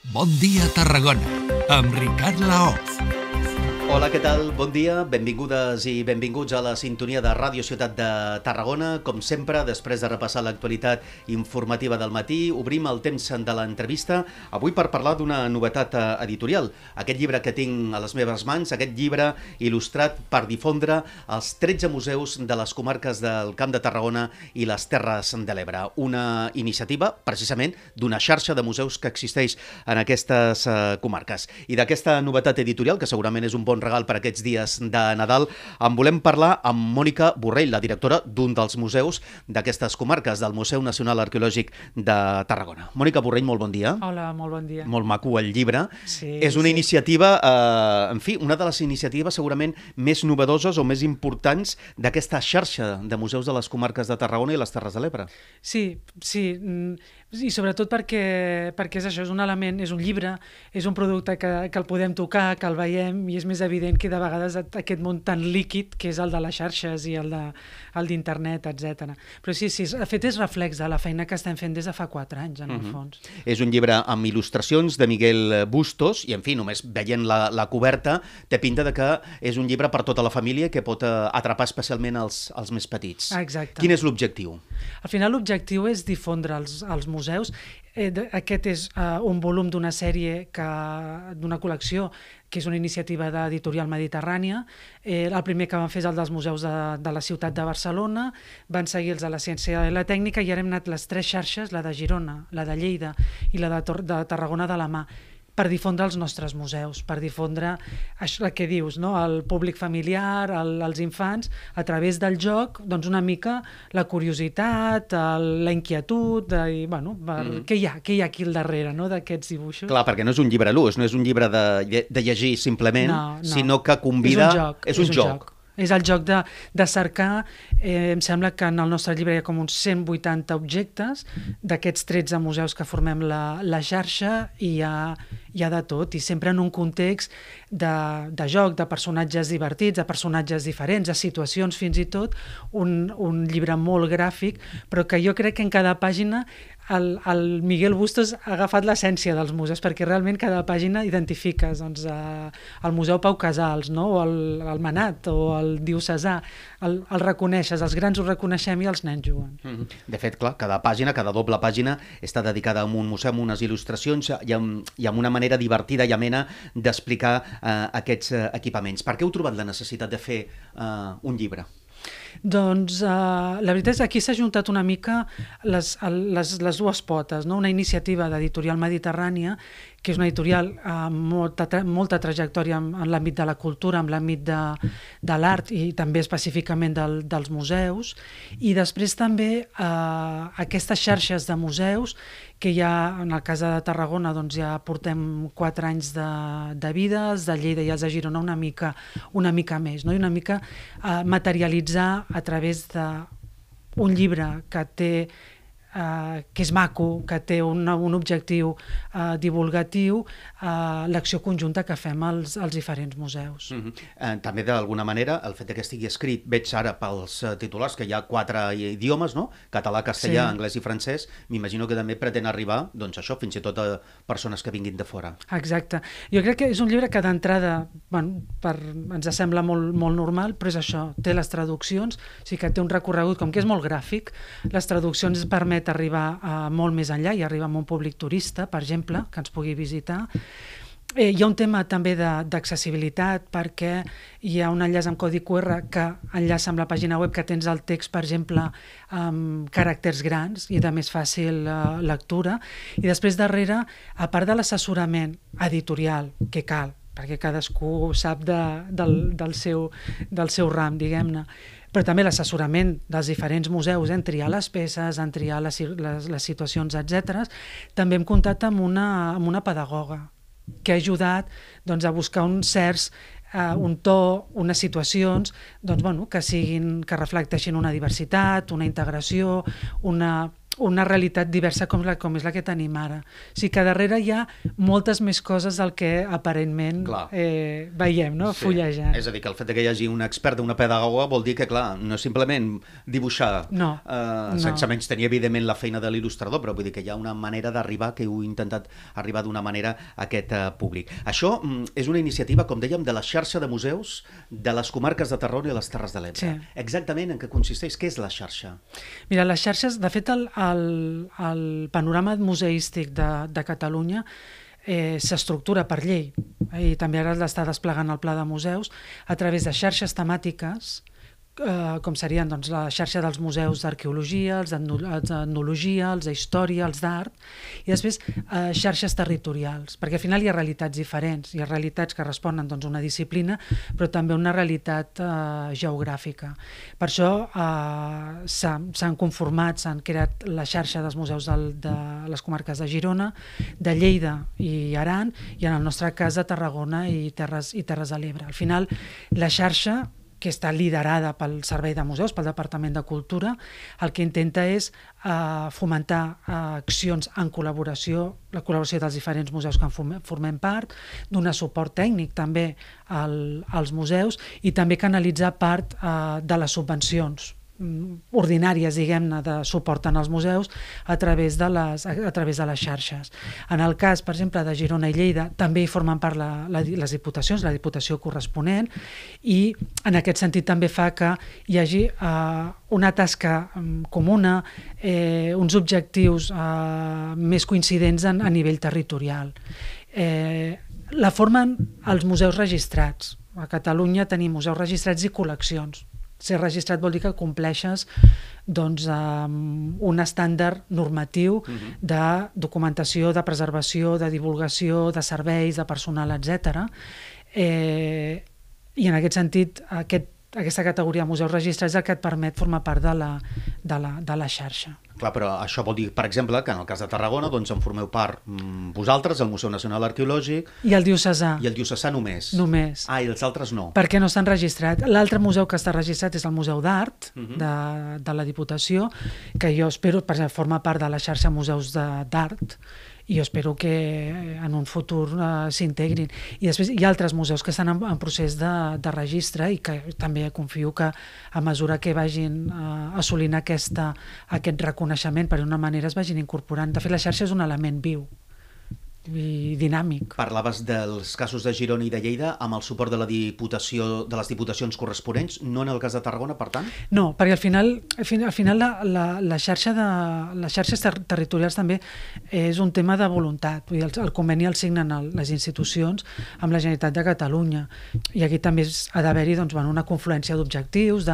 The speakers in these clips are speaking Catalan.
Bon dia, Tarragona, amb Ricard Laoz. Hola, què tal? Bon dia, benvingudes i benvinguts a la sintonia de Ràdio Ciutat de Tarragona. Com sempre, després de repassar l'actualitat informativa del matí, obrim el temps de l'entrevista, avui per parlar d'una novetat editorial. Aquest llibre que tinc a les meves mans, aquest llibre il·lustrat per difondre els 13 museus de les comarques del Camp de Tarragona i les Terres de l'Ebre. Una iniciativa, precisament, d'una xarxa de museus que existeix en aquestes comarques. I d'aquesta novetat editorial, que segurament és un bon regal per aquests dies de Nadal, en volem parlar amb Mònica Borrell, la directora d'un dels museus d'aquestes comarques, del Museu Nacional Arqueològic de Tarragona. Mònica Borrell, molt bon dia. Hola, molt bon dia. Molt maco el llibre. Sí, és una iniciativa, en fi, una de les iniciatives segurament més novedoses o més importants d'aquesta xarxa de museus de les comarques de Tarragona i les Terres de l'Ebre. Sí, i sobretot perquè és això, és un element, és un llibre, és un producte que el podem tocar, que el veiem, i és més evident que de vegades aquest món tan líquid que és el de les xarxes i el d'internet, etc. Però sí, de fet és reflex de la feina que estem fent des de fa 4 anys, en el fons. És un llibre amb il·lustracions de Miguel Bustos i, en fi, només veient la coberta té pinta de que és un llibre per tota la família que pot atrapar especialment els més petits. Exacte. Quin és l'objectiu? Al final l'objectiu és difondre els museus. Aquest és un volum d'una sèrie, d'una col·lecció, que és una iniciativa d'Editorial Mediterrània. El primer que van fer és el dels museus de la ciutat de Barcelona, van seguir els de la ciència i la tècnica, i ara hem anat les 3 xarxes, la de Girona, la de Lleida i la de Tarragona de la mà, per difondre els nostres museus, per difondre això que dius, no? El públic familiar, els infants, a través del joc, doncs una mica la curiositat, la inquietud, i, bueno, què hi ha aquí al darrere, no?, d'aquests dibuixos. Clar, perquè no és un llibre l'ús, no és un llibre de llegir simplement, sinó que convida... És un joc. És el joc de cercar, em sembla que en el nostre llibre hi ha com uns 180 objectes d'aquests 13 museus que formem la xarxa, i hi ha de tot, i sempre en un context de joc, de personatges divertits, de personatges diferents, de situacions fins i tot, un llibre molt gràfic, però que jo crec que en cada pàgina el Miguel Bustos ha agafat l'essència dels museus, perquè realment cada pàgina identifiques el Museu Pau Casals, no? O el Manat o el Diocesà, el reconeixes, els grans ho reconeixem i els nens juguen. De fet, clar, cada pàgina, cada doble pàgina està dedicada a un museu, amb unes il·lustracions i amb una manera divertida i amena d'explicar aquests equipaments. Per què heu trobat la necessitat de fer un llibre? Doncs la veritat és que aquí s'ha juntat una mica les dues potes, no? Una iniciativa d'Editorial Mediterrània, que és una editorial amb molta trajectòria en l'àmbit de la cultura, en l'àmbit de l'art i també específicament dels museus, i després també aquestes xarxes de museus que ja, en el cas de Tarragona, doncs ja portem 4 anys de vida, els de Lleida i els de Girona una mica més, no? I una mica materialitzar a través d'un llibre que és maco, que té un objectiu divulgatiu, l'acció conjunta que fem als diferents museus. També, d'alguna manera, el fet que estigui escrit, veig ara pels titulars, que hi ha 4 idiomes, no? Català, castellà, anglès i francès, m'imagino que també pretén arribar, doncs això, fins i tot a persones que vinguin de fora. Exacte. Jo crec que és un llibre que d'entrada, ens sembla molt normal, però és això, té les traduccions, o sigui que té un recorregut, com que és molt gràfic, les traduccions permet arribar molt més enllà i arribar a un públic turista, per exemple, que ens pugui visitar. Hi ha un tema també d'accessibilitat, perquè hi ha un enllaç amb codi QR que enllaça amb la pàgina web, que tens el text, per exemple, amb caràcters grans i de més fàcil lectura. I després darrere, a part de l'assessorament editorial que cal, perquè cadascú sap del seu ram, diguem-ne, però també l'assessorament dels diferents museus en triar les peces, en triar les situacions, etc. També hem comptat amb una pedagoga que ha ajudat a buscar un to, unes situacions que reflecteixin una diversitat, una integració, una realitat diversa com és la que tenim ara. O sigui que darrere hi ha moltes més coses del que aparentment veiem, no? Fullejant. És a dir, que el fet que hi hagi un expert, una pedagoga, vol dir que, clar, no és simplement dibuixar sense menys tenir, evidentment, la feina de l'il·lustrador, però vull dir que hi ha una manera d'arribar, que heu intentat arribar d'una manera a aquest públic. Això és una iniciativa, com dèiem, de la xarxa de museus de les comarques de Tarragona i les Terres de l'Ebre. Sí. Exactament en què consisteix? Què és la xarxa? Mira, les xarxes, de fet, el panorama museístic de Catalunya s'estructura per llei i també ara l'està desplegant el Pla de Museus a través de xarxes temàtiques com serien doncs, la xarxa dels museus d'arqueologia, els d'etnologia, els d'història, els d'art, i després xarxes territorials, perquè al final hi ha realitats diferents, hi ha realitats que responen doncs, a una disciplina, però també a una realitat geogràfica. Per això s'han conformat, s'han creat la xarxa dels museus de les comarques de Girona, de Lleida i Aran, i en el nostre cas de Tarragona i Terres de l'Ebre. Al final, la xarxa que està liderada pel Servei de Museus, pel Departament de Cultura, el que intenta és fomentar accions en col·laboració, la col·laboració dels diferents museus que en formem part, donar suport tècnic també als museus i també canalitzar part de les subvencions ordinàries, diguem-ne, de suport en els museus a través de les xarxes. En el cas, per exemple, de Girona i Lleida, també hi formen part les diputacions, la diputació corresponent, i en aquest sentit també fa que hi hagi una tasca comuna, uns objectius més coincidents a nivell territorial. La formen els museus registrats. A Catalunya tenim museus registrats i col·leccions. Ser registrat vol dir que compleixes un estàndard normatiu de documentació, de preservació, de divulgació, de serveis, de personal, etc. I en aquest sentit, aquesta categoria de museus registrats és el que et permet formar part de la xarxa. Clar, però això vol dir, per exemple, que en el cas de Tarragona doncs en formeu part vosaltres, el Museu Nacional Arqueològic... I el diocesà. I el diocesà només. Només. I els altres no. Perquè no estan registrats. L'altre museu que està registrat és el Museu d'Art de la Diputació, que jo espero, per exemple, forma part de la xarxa Museus d'Art, i jo espero que en un futur s'integrin. I després hi ha altres museus que estan en procés de registre i que també confio que a mesura que vagin assolint aquest reconeixement, per una manera es vagin incorporant. De fet, la xarxa és un element viu i dinàmic. Parlaves dels casos de Girona i de Lleida amb el suport de la Diputació, de les diputacions corresponents, no en el cas de Tarragona, per tant? No, perquè al final les xarxes territorials també és un tema de voluntat. Vull dir, el conveni el signen les institucions amb la Generalitat de Catalunya, i aquí també ha d'haver-hi una confluència d'objectius,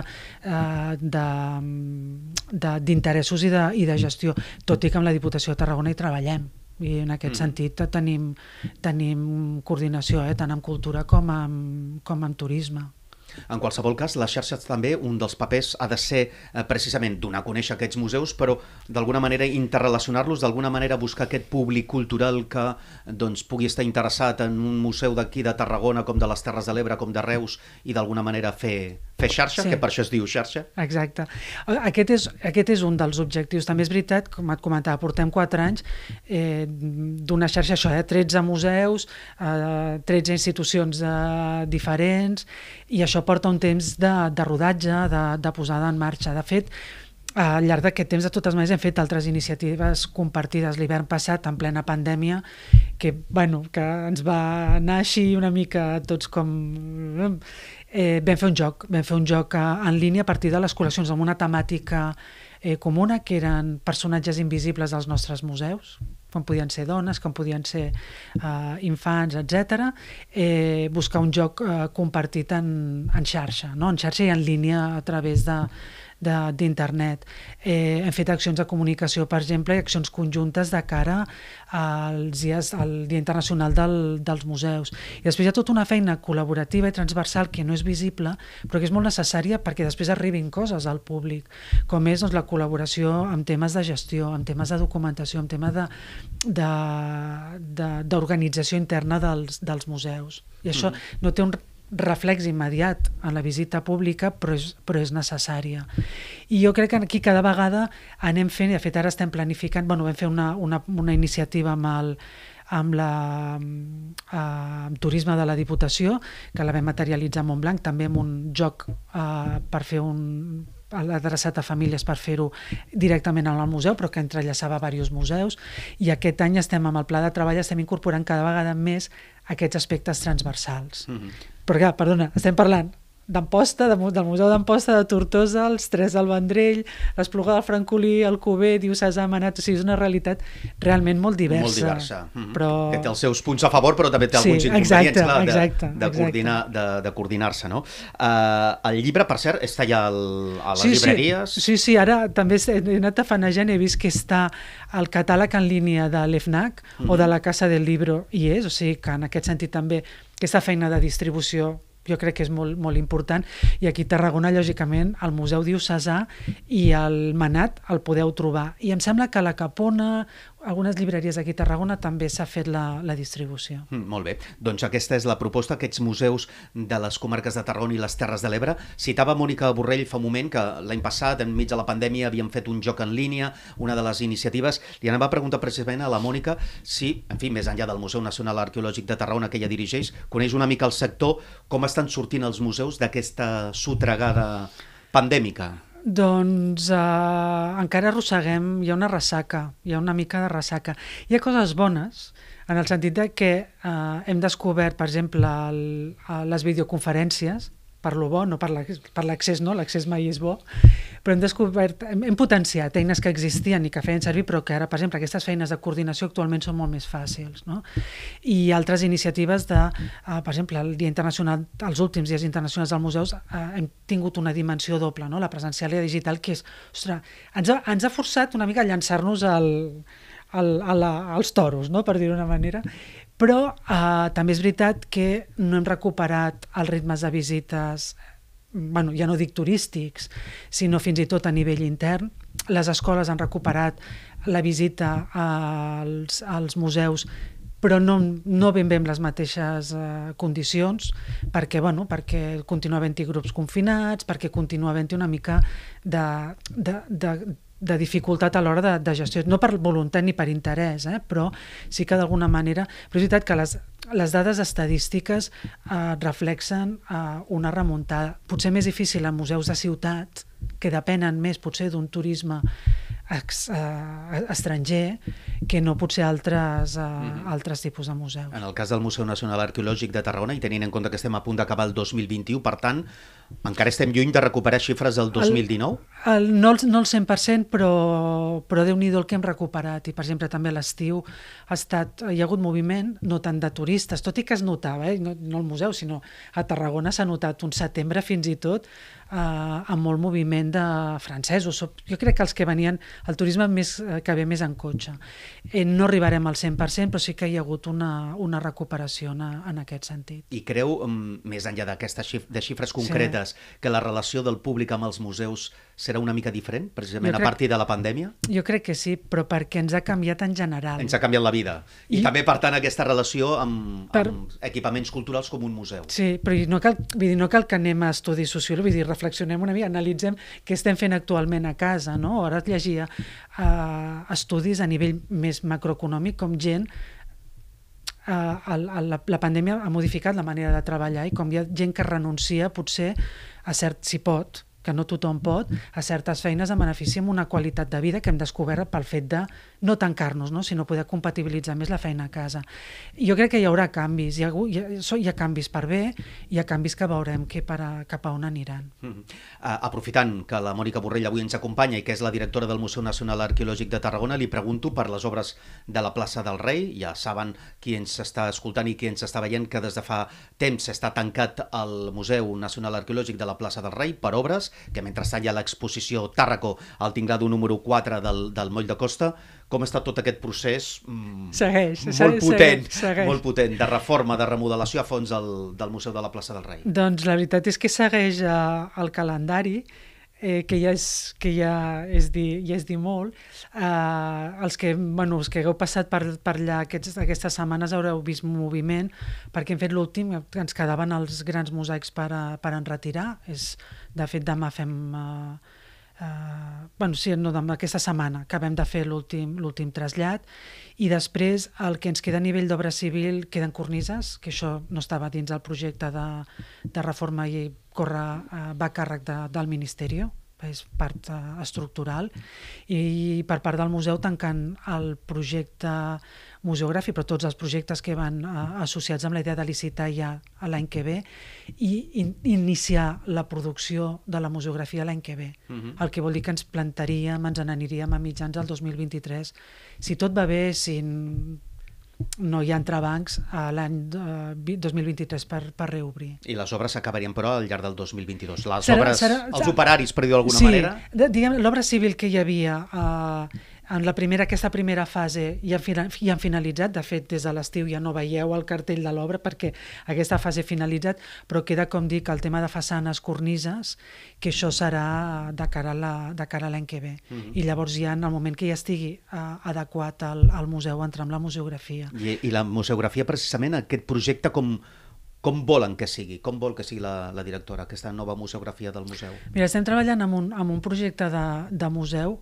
d'interessos i de gestió, tot i que amb la Diputació de Tarragona hi treballem. I en aquest sentit tenim coordinació, tant en cultura com en turisme. En qualsevol cas, les xarxes també, un dels papers ha de ser precisament donar a conèixer aquests museus, però d'alguna manera interrelacionar-los, d'alguna manera buscar aquest públic cultural que pugui estar interessat en un museu d'aquí de Tarragona, com de les Terres de l'Ebre, com de Reus, i d'alguna manera fer xarxa, que per això es diu xarxa. Exacte. Aquest és un dels objectius. També és veritat, com et comentava, portem 4 anys d'una xarxa, 13 museus, 13 institucions diferents, i això porta un temps de rodatge, de posada en marxa. De fet, al llarg d'aquest temps, de totes maneres, hem fet altres iniciatives compartides l'hivern passat, en plena pandèmia, que ens va anar així una mica tots com... Vam fer un joc en línia a partir de les col·leccions amb una temàtica comuna, que eren personatges invisibles dels nostres museus, com podien ser dones, com podien ser infants, etc. Buscar un joc compartit en xarxa, en xarxa i en línia a través d'internet. Hem fet accions de comunicació, per exemple, i accions conjuntes de cara al Dia Internacional dels Museus. I després hi ha tota una feina col·laborativa i transversal que no és visible, però que és molt necessària perquè després arribin coses al públic, com és la col·laboració en temes de gestió, en temes de documentació, en temes d'organització interna dels museus. I això no té reflex immediat en la visita pública, però és necessària. I jo crec que aquí cada vegada anem fent, i de fet ara estem planificant, vam fer una iniciativa amb turisme de la Diputació, que la vam materialitzar a Montblanc, també amb un joc per fer adreçat a famílies per fer-ho directament al museu, però que entrellaçava diversos museus, i aquest any estem amb el pla de treball, estem incorporant cada vegada més aquests aspectes transversals. Però clar, perdona, estem parlant d'Amposta, del Museu d'Amposta, de Tortosa, els Tres del Vendrell, l'Espluga del Francolí, el Cuber, Diocesà, Manat, o sigui, és una realitat realment molt diversa. Molt diversa. Però... Que té els seus punts a favor, però també té alguns inconvenients de coordinar-se, no? El llibre, per cert, està ja a les llibreries? Sí, ara també he anat tafanejant i he vist que està el catàleg en línia de l'EFNAC o de la Casa del Libro, i és, o sigui que en aquest sentit també aquesta feina de distribució jo crec que és molt, molt important, i aquí a Tarragona, lògicament, el Museu Diocesà i el Manat el podeu trobar. I em sembla que a la Capona, algunes llibreries aquí a Tarragona també s'ha fet la distribució. Molt bé. Doncs aquesta és la proposta, aquests museus de les comarques de Tarragona i les Terres de l'Ebre. Citava Mònica Borrell fa un moment que l'any passat, enmig de la pandèmia, havien fet un joc en línia, una de les iniciatives. Li anava a preguntar precisament a la Mònica si, en fi, més enllà del Museu Nacional Arqueològic de Tarragona que ella dirigeix, coneix una mica el sector, com estan sortint els museus d'aquesta sotregada pandèmica. Doncs encara arrosseguem, hi ha una ressaca, hi ha una mica de ressaca. Hi ha coses bones, en el sentit de que hem descobert, per exemple, les videoconferències, per lo bo, no per l'accés, no? L'accés mai és bo, però hem potenciat eines que existien i que feien servir, però que ara, per exemple, aquestes feines de coordinació actualment són molt més fàcils, no? I altres iniciatives per exemple, el Dia Internacional, els últims dies internacionals dels museus, hem tingut una dimensió doble, no? La presencial i la digital, que és, ostres, ens ha forçat una mica a llançar-nos als toros, no? Per dir-ho d'una manera. Però també és veritat que no hem recuperat els ritmes de visites, ja no dic turístics, sinó fins i tot a nivell intern. Les escoles han recuperat la visita als museus, però no ben bé amb les mateixes condicions, perquè continua havent-hi grups confinats, perquè continua havent-hi una mica de dificultat a l'hora de gestió, no per voluntat ni per interès, però sí que d'alguna manera... Però és veritat que les dades estadístiques reflexen una remuntada, potser més difícil en museus de ciutats, que depenen més potser d'un turisme estranger que no potser altres tipus de museus. En el cas del Museu Nacional Arqueològic de Tarragona, i tenint en compte que estem a punt d'acabar el 2021, per tant, encara estem lluny de recuperar xifres del 2019? No el 100%, però Déu-n'hi-do el que hem recuperat. I, per exemple, també a l'estiu hi ha hagut moviment, no tant de turistes, tot i que es notava, no al museu, sinó a Tarragona s'ha notat un setembre fins i tot amb molt moviment de francesos. Jo crec que els que venien, el turisme que ve més en cotxe. No arribarem al 100%, però sí que hi ha hagut una recuperació en aquest sentit. I creu, més enllà d'aquestes xifres concretes, que la relació del públic amb els museus serà una mica diferent, precisament a partir de la pandèmia? Jo crec que sí, però perquè ens ha canviat en general. Ens ha canviat la vida. I també, per tant, aquesta relació amb equipaments culturals com un museu. Sí, però no cal que anem a estudis sociològics, vull dir, reflexionem una mica, analitzem què estem fent actualment a casa, no? Ara et llegia estudis a nivell més macroeconòmic, com gent... La pandèmia ha modificat la manera de treballar i com hi ha gent que renuncia potser a si pot, que no tothom pot, a certes feines en benefici amb una qualitat de vida que hem descobert pel fet de no tancar-nos, no? Sinó poder compatibilitzar més la feina a casa. Jo crec que hi haurà canvis, hi ha canvis per bé, hi ha canvis que veurem cap a on aniran. Aprofitant que la Mònica Borrell avui ens acompanya i que és la directora del Museu Nacional Arqueològic de Tarragona, li pregunto per les obres de la plaça del Rei. Ja saben qui ens està escoltant i qui ens està veient que des de fa temps està tancat el Museu Nacional Arqueològic de la plaça del Rei per obres, que mentrestant hi ha l'exposició Tàrraco al tinglado número 4 del Moll de Costa. Com està tot aquest procés molt potent de reforma, de remodelació a fons del Museu de la plaça del Rei? Doncs la veritat és que segueix el calendari que ja és dir molt. Els que hagueu passat per allà aquestes setmanes haureu vist moviment, perquè hem fet l'últim, ens quedaven els grans mosaics per enretirar. De fet, demà fem... aquesta setmana acabem de fer l'últim trasllat, i després el que ens queda a nivell d'obra civil queden cornises, que això no estava dins del projecte de reforma i va a càrrec del Ministeri, és part estructural, i per part del museu tancant el projecte museogràfic, però tots els projectes que van associats amb la idea de licitar ja l'any que ve i iniciar la producció de la museografia l'any que ve. El que vol dir que ens plantaríem, ens n'aniríem a mitjans del 2023. Si tot va bé, si no hi ha entrebancs, l'any 2023 per reobrir. I les obres s'acabarien, però, al llarg del 2022? Els operaris, per dir-ho d'alguna manera? Sí, l'obra civil que hi havia en aquesta primera fase ja han finalitzat. De fet, des de l'estiu ja no veieu el cartell de l'obra perquè aquesta fase ha finalitzat, però queda, com dic, el tema de façanes, cornises, que això serà de cara a l'any que ve. I llavors ja, en el moment que ja estigui adequat al museu, entrar amb la museografia. I la museografia, precisament, aquest projecte, com volen que sigui? Com vol que sigui la directora, aquesta nova museografia del museu? Mira, estem treballant en un projecte de museu.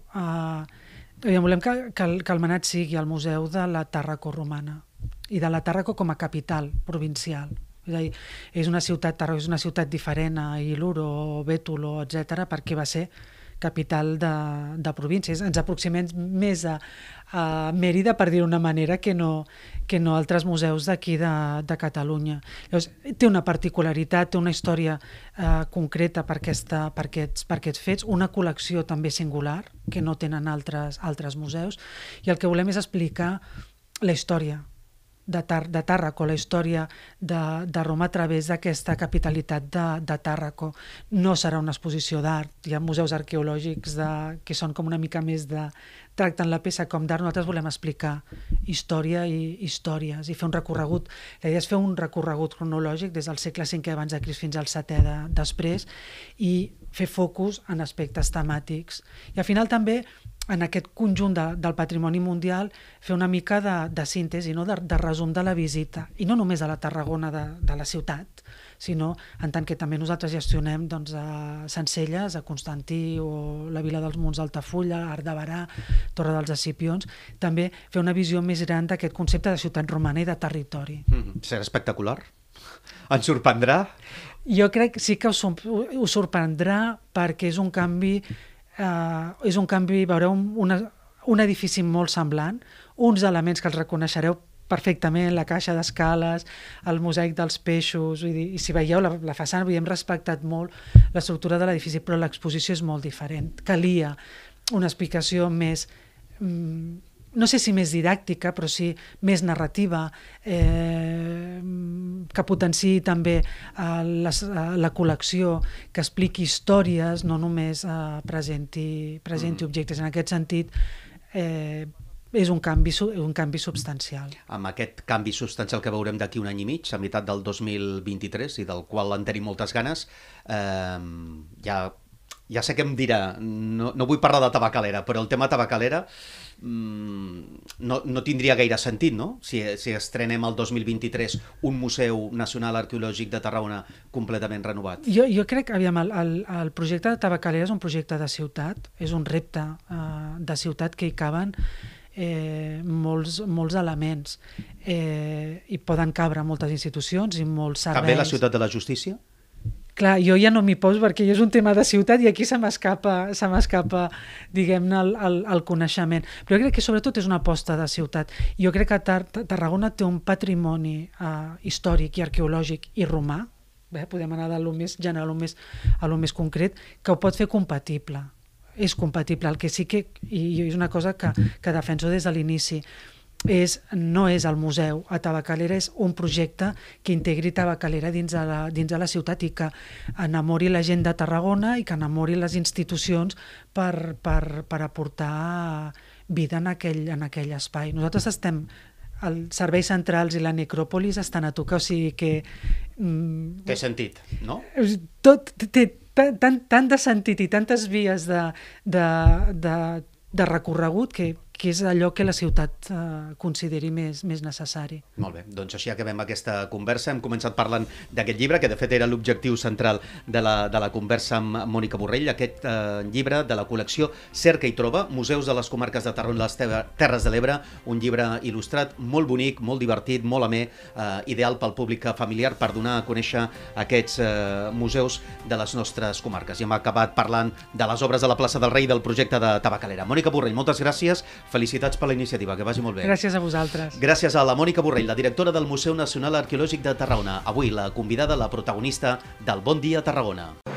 Volem que el Menat sigui el museu de la Tàrraco romana i de la Tàrraco com a capital provincial. És a dir, Tàrraco és una ciutat diferent a Iluro o Bétolo, etc., perquè va ser capital de províncies. Ens aproximem més a Mèrida, per dir-ho d'una manera, que no altres museus d'aquí de Catalunya. Llavors, té una particularitat, té una història concreta per aquests fets, una col·lecció també singular, que no tenen altres museus, i el que volem és explicar la història de Tàrraco, la història de Roma a través d'aquesta capitalitat de Tàrraco. No serà una exposició d'art, hi ha museus arqueològics que són com una mica més tracten la peça com d'art. Nosaltres volem explicar història i històries i fer un recorregut. La idea és fer un recorregut cronològic des del segle V abans de Crist fins al VII després i fer focus en aspectes temàtics. I al final també en aquest conjunt del patrimoni mundial fer una mica de síntesi, de resum de la visita, i no només a la Tarragona de la ciutat, sinó en tant que també nosaltres gestionem a Sencelles, a Constantí o la Vila dels Monts d'Altafulla, Arc de Berà, Torre dels Escipions, també fer una visió més gran d'aquest concepte de ciutat romana i de territori. Serà espectacular? Ens sorprendrà? Jo crec que sí que us sorprendrà, perquè és un canvi, veureu un edifici molt semblant, uns elements que els reconeixereu perfectament, la caixa d'escales, el mosaic dels peixos, i si veieu la façana, hem respectat molt l'estructura de l'edifici, però l'exposició és molt diferent. Calia una explicació més, no sé si més didàctica, però sí més narrativa, que potenciï també la col·lecció, que expliqui històries, no només presenti objectes. En aquest sentit, és un canvi substancial. Amb aquest canvi substancial que veurem d'aquí un any i mig, a meitat del 2023, i del qual en tenim moltes ganes, ja sé què em dirà, no vull parlar de tabacalera, però el tema tabacalera no tindria gaire sentit, no? Si estrenem el 2023 un Museu Nacional Arqueològic de Tarragona completament renovat. Jo crec que el projecte de tabacalera és un projecte de ciutat, és un repte de ciutat que hi caben molts elements, i poden cabre moltes institucions i molts serveis. També la ciutat de la justícia? Clar, jo ja no m'hi poso perquè és un tema de ciutat i aquí se m'escapa, diguem-ne, el coneixement. Però jo crec que sobretot és una aposta de ciutat. Jo crec que Tarragona té un patrimoni històric i arqueològic i romà, podem anar de lo més general a lo més concret, que ho pot fer compatible. És compatible. El que sí que, i és una cosa que defenso des de l'inici, no és el museu a Tabacalera, és un projecte que integri Tabacalera dins de la ciutat i que enamori la gent de Tarragona i que enamori les institucions per aportar vida en aquell espai. Nosaltres estem, els serveis centrals i la necròpolis estan a tocar, o sigui que... Té sentit, no? Tot té tant de sentit i tantes vies de recorregut que és allò que la ciutat consideri més necessari. Molt bé, doncs així acabem aquesta conversa. Hem començat parlant d'aquest llibre, que de fet era l'objectiu central de la conversa amb Mònica Borrell, aquest llibre de la col·lecció Cerca i Troba, Museus de les Comarques de Tarragona i les Terres de l'Ebre, un llibre il·lustrat molt bonic, molt divertit, molt amè, ideal pel públic familiar per donar a conèixer aquests museus de les nostres comarques. I hem acabat parlant de les obres de la plaça del Rei i del projecte de Tabacalera. Mònica Borrell, moltes gràcies. Felicitats per la iniciativa, que vagi molt bé. Gràcies a vosaltres. Gràcies a la Mònica Borrell, la directora del Museu Nacional Arqueològic de Tarragona. Avui la convidada, la protagonista del Bon Dia Tarragona.